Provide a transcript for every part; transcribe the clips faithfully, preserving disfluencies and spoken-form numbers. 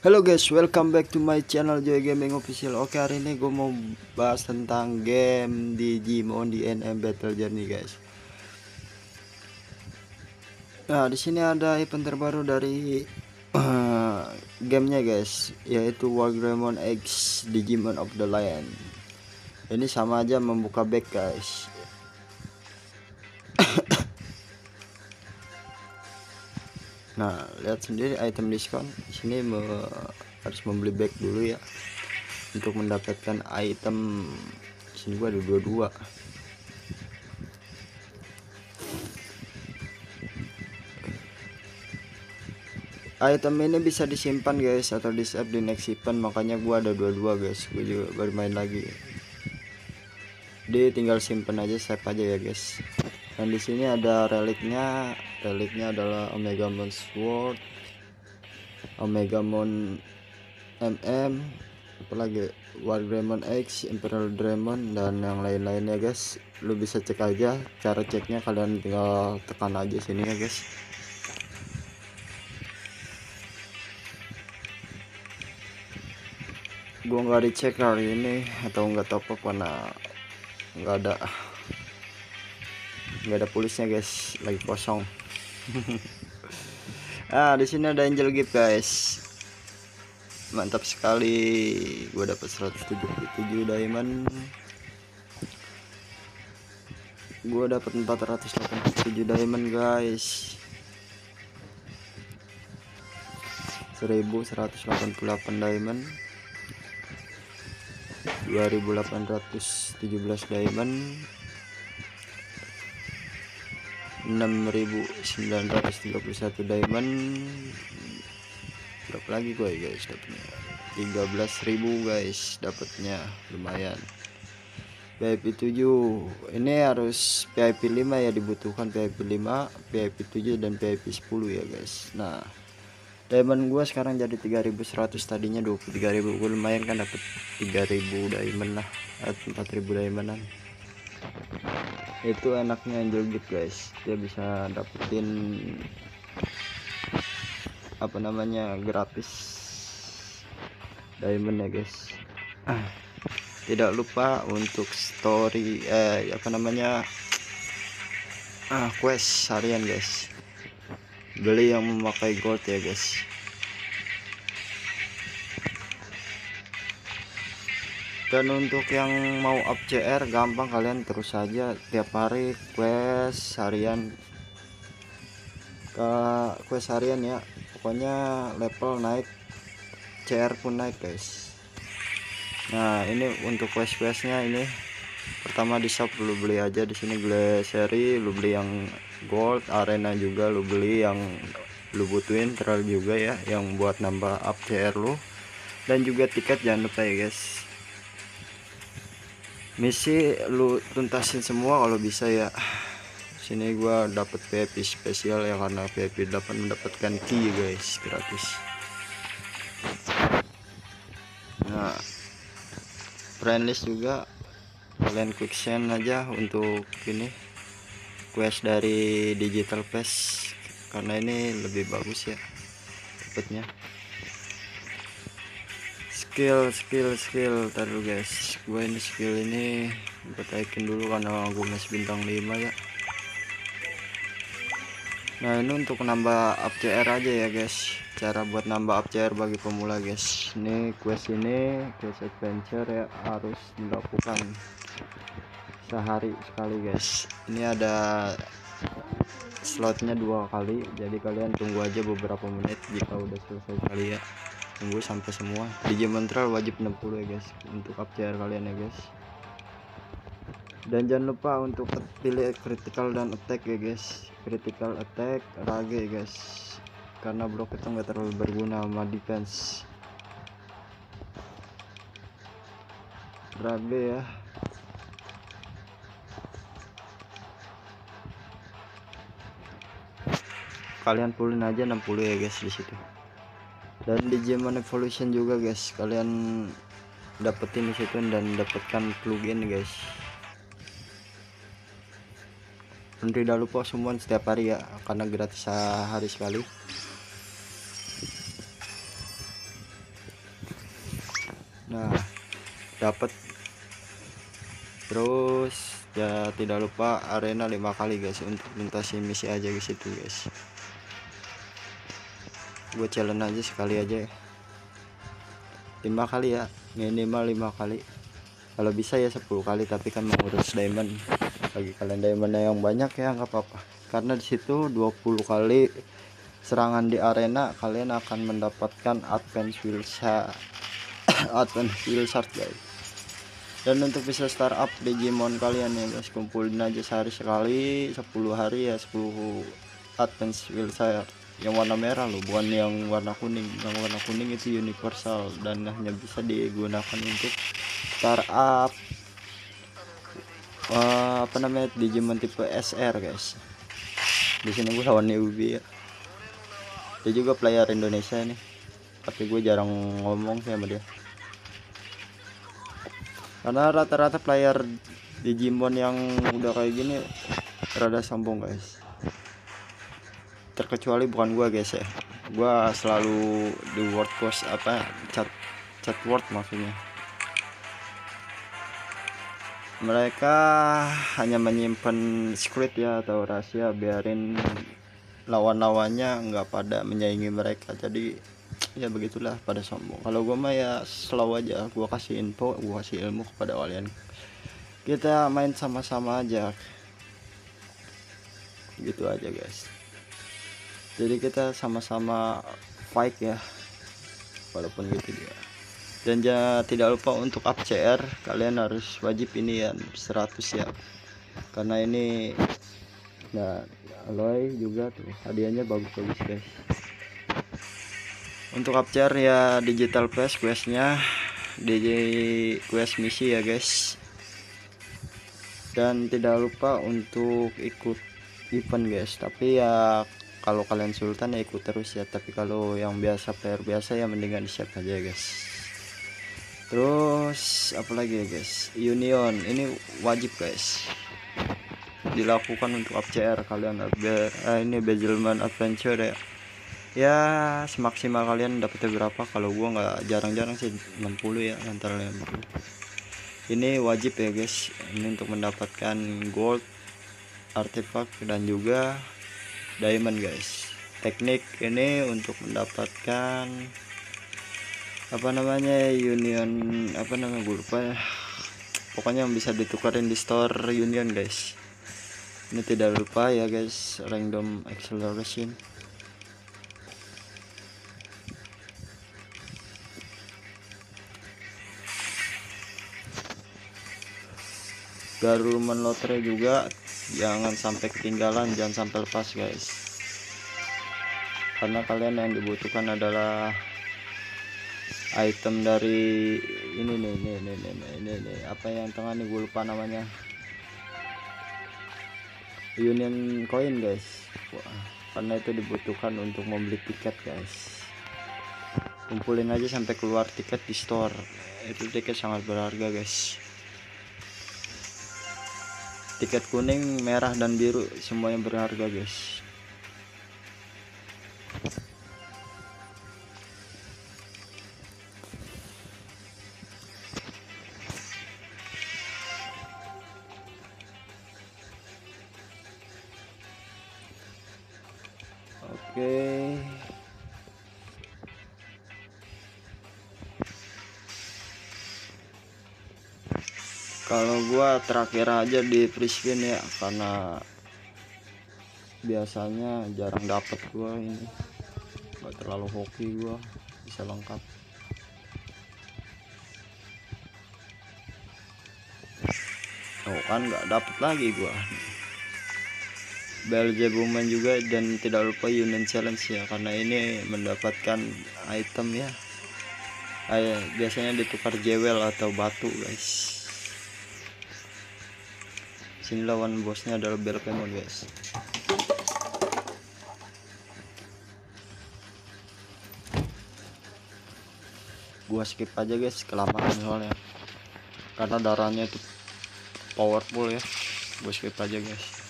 Halo guys, welcome back to my channel Joy Gaming Official. Oke, hari ini gue mau bahas tentang game Digimon D N M Battle Journey guys. Nah, di sini ada event terbaru dari uh, gamenya guys, yaitu Wargreymon X Digimon of the Lion. Ini sama aja membuka back guys. Nah, lihat sendiri item diskon. Di sini me harus membeli back dulu ya untuk mendapatkan item. Sini gua ada dua-dua. Item ini bisa disimpan guys atau di save di next event, makanya gua ada dua-dua guys. Gue juga baru main lagi. Dia tinggal simpan aja, save aja ya guys. Dan di sini ada reliknya. Reliknya adalah Omega Mon Sword, Omega Mon M M, apalagi Wargreymon X, Imperial Draymon, dan yang lain-lainnya guys. Lu bisa cek aja, cara ceknya kalian tinggal tekan aja sini ya guys. Gua nggak dicek hari ini atau nggak top up karena nggak ada nggak ada polisnya guys, lagi kosong. Ah, di sini ada angel gift guys, mantap sekali. Gua dapat seratus tujuh puluh tujuh diamond, gua dapat empat ratus delapan puluh tujuh diamond guys, seribu seratus delapan puluh delapan diamond, dua ribu delapan ratus tujuh belas diamond, enam ribu sembilan ratus tiga puluh satu diamond. Berapa lagi gue guys dapatnya? tiga belas ribu guys dapatnya, lumayan. V I P tujuh ini harus V I P lima ya, dibutuhkan V I P lima, V I P tujuh, dan V I P sepuluh ya guys. Nah, diamond gua sekarang jadi tiga ribu seratus, tadinya dua puluh tiga ribu. Gue lumayan kan, dapat tiga ribu diamond lah, empat ribu diamondan. Itu enaknya angel gift guys, dia bisa dapetin apa namanya gratis diamond ya guys. Ah, tidak lupa untuk story eh apa namanya ah quest harian guys, beli yang memakai gold ya guys. Dan untuk yang mau up C R gampang, kalian terus saja tiap hari quest harian ke quest harian ya, pokoknya level naik, C R pun naik guys. Nah, ini untuk quest questnya ini pertama di shop lu beli aja di sini Glacieri, lu beli yang gold, arena juga lu beli yang lu butuhin, terlalu juga ya yang buat nambah up C R lu, dan juga tiket jangan lupa ya guys. Misi lu tuntasin semua kalau bisa ya. Sini gua dapet V I P spesial ya, karena V I P dapat mendapatkan key guys gratis. Nah, friendlist juga kalian quick send aja untuk ini quest dari digital pass, karena ini lebih bagus ya dapatnya. skill skill skill taruh guys, gue ini skill ini gue taikin dulu karena gue masih bintang lima ya. Nah, ini untuk nambah up C R aja ya guys, cara buat nambah up C R bagi pemula guys. Ini quest ini quest adventure ya, harus dilakukan sehari sekali guys. Ini ada slotnya dua kali, jadi kalian tunggu aja beberapa menit. Jika udah selesai sekali ya, tunggu sampai semua. Digimon Trail wajib enam puluh ya guys untuk up C R kalian ya guys. Dan jangan lupa untuk pilih critical dan attack ya guys, critical attack rage guys, karena blok itu nggak terlalu berguna sama defense. Rage ya, kalian pulin aja enam puluh ya guys di situ. Dan Digimon Evolution juga guys, kalian dapetin di situ dan dapatkan plugin guys. Dan tidak lupa summon setiap hari ya, karena gratis sehari sekali. Nah dapat. Terus ya tidak lupa arena lima kali guys untuk luntasi misi aja guys itu guys. Gue challenge aja sekali aja lima kali ya, minimal lima kali, kalau bisa ya sepuluh kali, tapi kan mengurus diamond. Bagi kalian diamondnya yang banyak ya nggak apa-apa, karena disitu dua puluh kali serangan di arena kalian akan mendapatkan advance wheelshard advance wheelshard guys. Dan untuk bisa startup Digimon kalian ya guys, kumpulin aja sehari sekali sepuluh hari ya, sepuluh advance wheelshard yang warna merah loh, bukan yang warna kuning. Yang warna kuning itu universal dan hanya bisa digunakan untuk startup uh, apa namanya Digimon tipe S R guys. Di sini gue lawan Newbie ya, dia juga player Indonesia nih, tapi gue jarang ngomong sama dia karena rata-rata player Digimon yang udah kayak gini rada sombong guys, terkecuali bukan gua guys ya. Gua selalu di word post apa chat chat word maksudnya. Mereka hanya menyimpan script ya atau rahasia, biarin lawan-lawannya nggak pada menyaingi mereka, jadi ya begitulah pada sombong. Kalau gua mah ya slow aja, gua kasih info, gua kasih ilmu kepada kalian, kita main sama-sama aja gitu aja guys. Jadi kita sama-sama fight ya, walaupun gitu dia. Dan jangan tidak lupa untuk up C R kalian harus wajib ini ya seratus ya, karena ini nah alloy juga tuh hadiahnya bagus-bagus guys. Untuk up C R ya digital quest, questnya D J quest misi ya guys. Dan tidak lupa untuk ikut event guys, tapi ya kalau kalian sultan ya ikut terus ya, tapi kalau yang biasa player biasa ya mendingan di save aja guys. Terus apalagi ya guys, union ini wajib guys dilakukan untuk up C R kalian. Eh, ini Bezelman adventure ya, ya semaksimal kalian dapetnya berapa. Kalau gua nggak jarang-jarang sih enam puluh ya, antara enam puluh. Ini wajib ya guys, ini untuk mendapatkan gold, artefak dan juga diamond guys. Teknik ini untuk mendapatkan apa namanya union, apa namanya gue lupa, pokoknya yang bisa ditukarin di store union guys. Ini tidak lupa ya guys, random acceleration. Garuman lotre juga jangan sampai ketinggalan, jangan sampai lepas guys, karena kalian yang dibutuhkan adalah item dari ini nih nih nih nih nih, nih, nih. Apa yang tengah nih gue lupa namanya, union coin guys. Wah, karena itu dibutuhkan untuk membeli tiket guys. Kumpulin aja sampai keluar tiket di store, itu tiket sangat berharga guys. Tiket kuning, merah dan biru semuanya berharga guys. Oke, kalau gua terakhir aja di prison ya, karena biasanya jarang dapet gua ini, gak terlalu hoki gua bisa lengkap. Oh kan nggak dapet lagi gua Belzebuman juga. Dan tidak lupa union challenge ya, karena ini mendapatkan item ya. Ay, biasanya ditukar jewel atau batu guys. Sini lawan bosnya adalah Belkemon guys. Gua skip aja guys, kelamaan soalnya, karena darahnya itu powerful ya. Gua skip aja guys.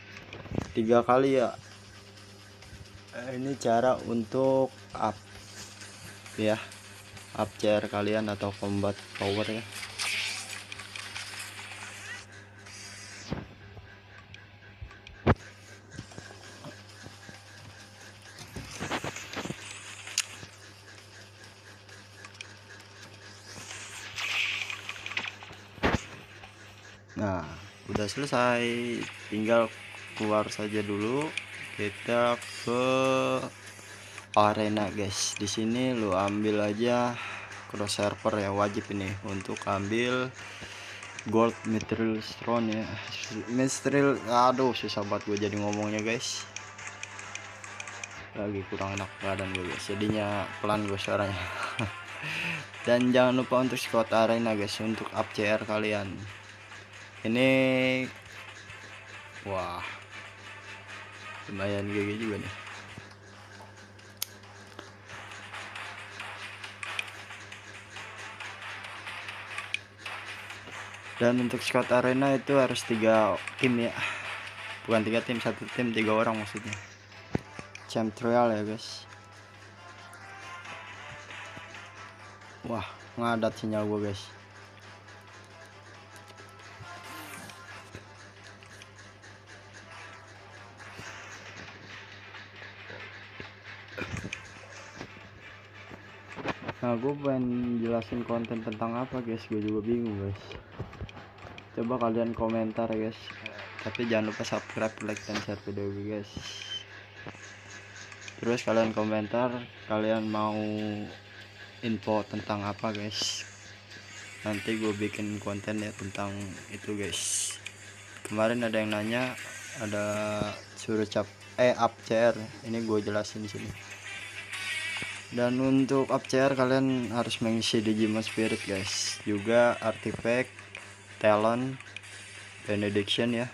Tiga kali ya. Ini cara untuk up ya up C R kalian atau combat power ya. Nah udah selesai, tinggal keluar saja dulu, kita ke arena guys. Di sini lu ambil aja cross server ya, wajib ini untuk ambil gold mithril stone ya, mithril. Aduh susah banget gue jadi ngomongnya guys, lagi kurang enak badan gue guys, jadinya pelan gue suaranya. Dan jangan lupa untuk squad arena guys untuk up C R kalian ini. Wah lumayan G G juga nih. Dan untuk squad arena itu harus tiga tim ya, bukan tiga tim, satu tim tiga orang maksudnya. Champ trial ya guys. Wah ngadat sinyal gue guys. Nah gue pengen jelasin konten tentang apa guys, gue juga bingung guys. Coba kalian komentar ya guys, tapi jangan lupa subscribe, like, dan share video gue guys. Terus kalian komentar kalian mau info tentang apa guys, nanti gue bikin konten ya tentang itu guys. Kemarin ada yang nanya ada suruh cap eh up C R, ini gue jelasin sini. Dan untuk up C R kalian harus mengisi Digimon Spirit guys, juga artifact, talent, benediction ya,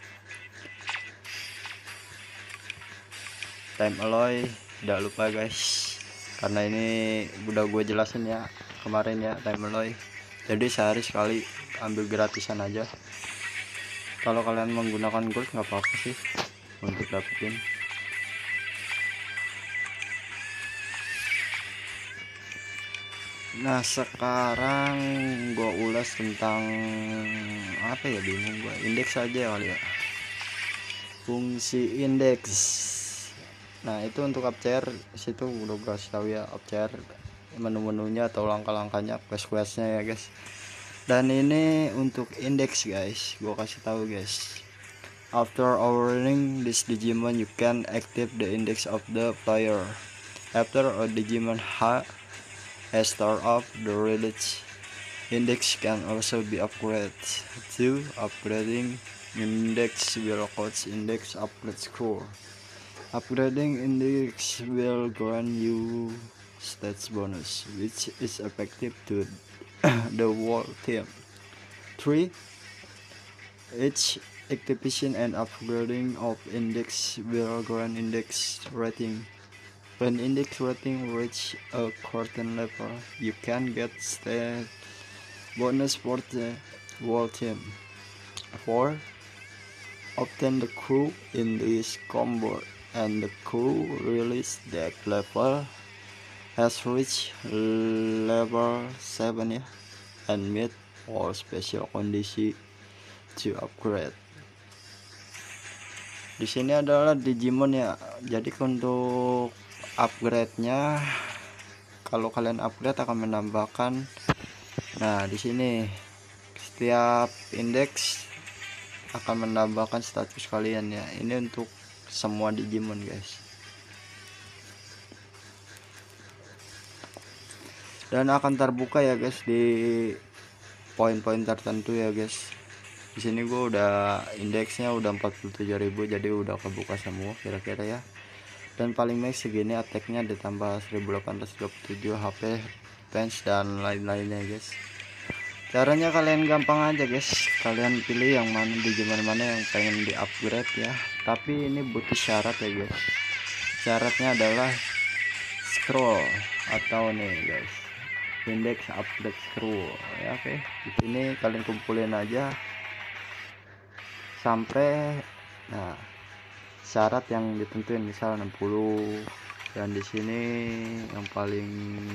time alloy, tidak lupa guys, karena ini udah gue jelasin ya kemarin ya time alloy. Jadi sehari sekali, ambil gratisan aja. Kalau kalian menggunakan gold nggak apa-apa sih untuk dapetin. Nah sekarang gue ulas tentang apa ya, bingung gue, indeks aja kali ya, fungsi indeks. Nah itu untuk up C R situ udah gue kasih tahu ya, up C R menu-menunya atau langkah-langkahnya, quest-questnya ya guys. Dan ini untuk indeks guys, gue kasih tahu guys. After overrunning this Digimon you can active the index of the player. After a Digimon ha has start up, the release index can also be upgraded. To upgrading index will cause index upgrade score. Upgrading index will grant you stats bonus, which is effective to the whole team. Three. Each activation and upgrading of index will grant index rating. When index rating reach a certain level, you can get stat bonus for the whole team. Four. Obtain the crew in this combo, and the crew release deck level has reached level seven ya, and meet all special condition to upgrade. Di sini adalah Digimon ya. Jadi untuk upgrade-nya, kalau kalian upgrade akan menambahkan, nah di sini setiap indeks akan menambahkan status kalian ya. Ini untuk semua Digimon guys. Dan akan terbuka ya guys di poin-poin tertentu ya guys. Di sini gue udah indeksnya udah empat puluh tujuh ribu, jadi udah kebuka semua kira-kira ya. Dan paling max segini, attack-nya ditambah seribu delapan ratus dua puluh tujuh, H P, defense, dan lain-lainnya guys. Caranya kalian gampang aja guys, kalian pilih yang mana, Digimon mana yang pengen di upgrade ya. Tapi ini butuh syarat ya guys. Syaratnya adalah scroll atau nih guys, index upgrade scroll ya. Oke, di sini kalian kumpulin aja sampai, nah syarat yang ditentuin, misal enam puluh, Dan di sini yang paling,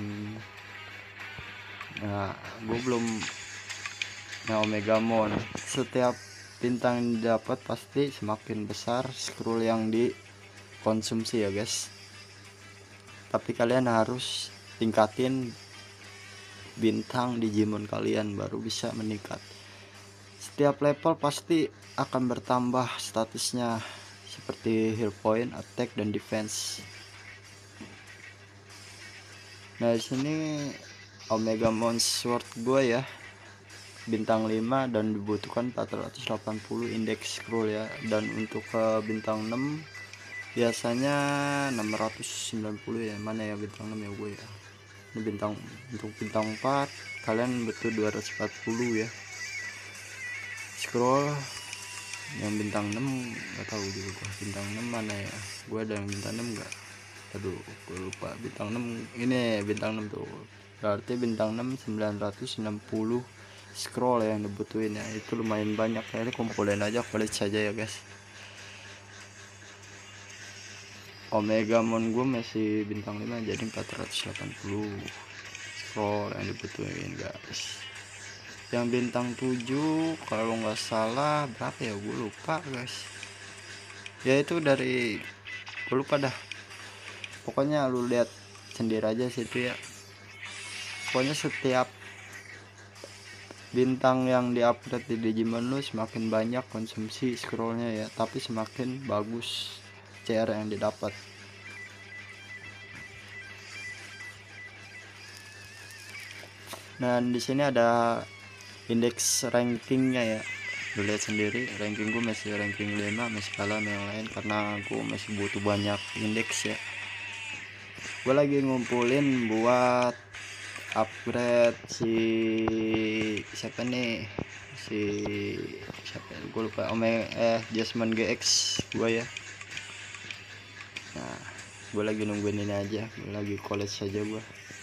nah gue belum, nah Omega Mon, setiap bintang yang dapat pasti semakin besar scroll yang dikonsumsi ya guys. Tapi kalian harus tingkatin bintang Digimon kalian baru bisa meningkat. Setiap level pasti akan bertambah statusnya seperti heal point, attack, dan defense. Nah di sini Omega Mon Sword gue ya bintang lima dan dibutuhkan empat ratus delapan puluh index scroll ya. Dan untuk ke bintang enam biasanya enam ratus sembilan puluh ya. Mana ya bintang enam ya gue ya. Ini bintang, untuk bintang empat kalian butuh dua ratus empat puluh ya scroll. Yang bintang enam nggak tahu juga gua bintang enam mana ya. Gue ada yang bintang enam enggak? Aduh gue lupa. Bintang enam ini, bintang enam tuh berarti bintang enam sembilan ratus enam puluh scroll yang dibutuhin ya. Itu lumayan banyak ya, ini kumpulin aja college saja ya guys. Omega Mon gue masih bintang lima jadi empat ratus delapan puluh scroll yang dibutuhin guys. Yang bintang tujuh kalau nggak salah berapa ya, gue lupa guys ya. Itu dari gue lupa dah, pokoknya lu lihat sendiri aja situ ya. Pokoknya setiap bintang yang diupgrade di Digimon lu semakin banyak konsumsi scrollnya ya, tapi semakin bagus C R yang didapat. Nah di sini ada indeks rankingnya ya, lu lihat sendiri. Ranking gue masih ranking lima, masih kalah sama yang lain karena gue masih butuh banyak indeks ya. Gue lagi ngumpulin buat upgrade si siapa nih, si siapa ya? Gue lupa. Omega eh Jasmine G X gue ya. Nah gue lagi nungguin ini aja, gue lagi college saja gue.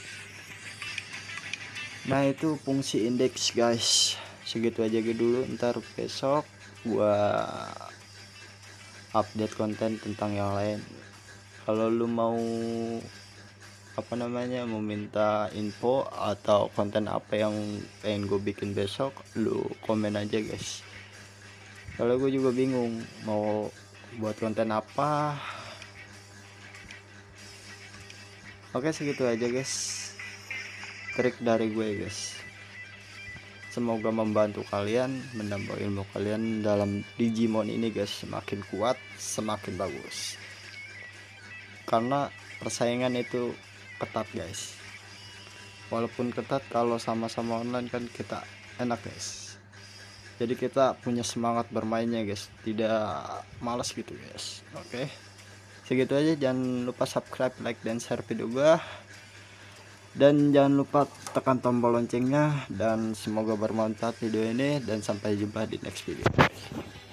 Nah itu fungsi indeks guys, segitu aja dulu. Ntar besok gua update konten tentang yang lain. Kalau lu mau apa namanya meminta info atau konten apa yang pengen gue bikin besok, lu komen aja guys. Kalau gue juga bingung mau buat konten apa. Oke segitu aja guys trik dari gue guys. Semoga membantu kalian, menambah ilmu kalian dalam Digimon ini guys. Semakin kuat semakin bagus, karena persaingan itu ketat guys. Walaupun ketat, kalau sama-sama online kan kita enak guys. Jadi kita punya semangat bermainnya guys, tidak malas gitu guys. Oke segitu aja. Jangan lupa subscribe, like, dan share video gue. Dan jangan lupa tekan tombol loncengnya. Dan semoga bermanfaat video ini. Dan sampai jumpa di next video.